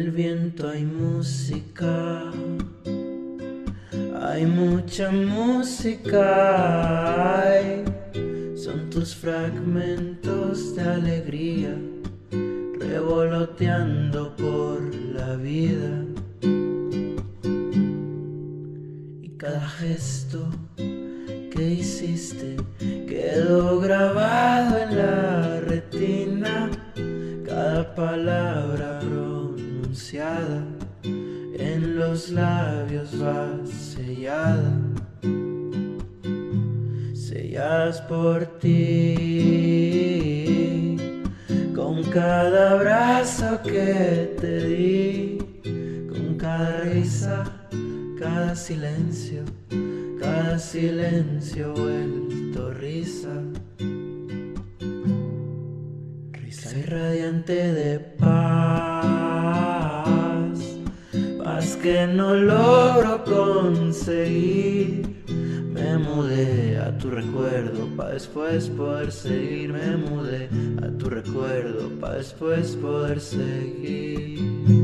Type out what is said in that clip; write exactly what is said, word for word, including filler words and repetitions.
el viento hay música, hay mucha música, hay, son tus fragmentos de alegría revoloteando por la vida. Y cada gesto que hiciste quedó grabado en la retina, cada palabra pronunciada en los labios va sellada, selladas por ti, con cada abrazo que te di, con cada risa, cada silencio, cada silencio vuelto risa, risa irradiante de paz, paz que no logro conseguir. Me mudé a tu recuerdo pa' después poder seguir. Me mudé a tu recuerdo pa' después poder seguir.